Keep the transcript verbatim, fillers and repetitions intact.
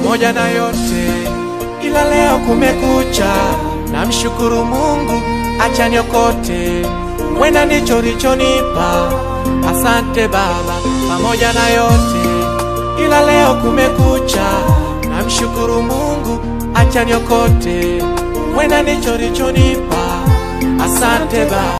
pamoja na yote, ila leo kumekucha. Namshukuru Mungu, acha niokote, wena ndicho ulichonipa. Asante Baba, pamoja na yote, ila leo kumekucha. Namshukuru Mungu, acha niokote, wena ndicho ulichonipa. Asante Baba.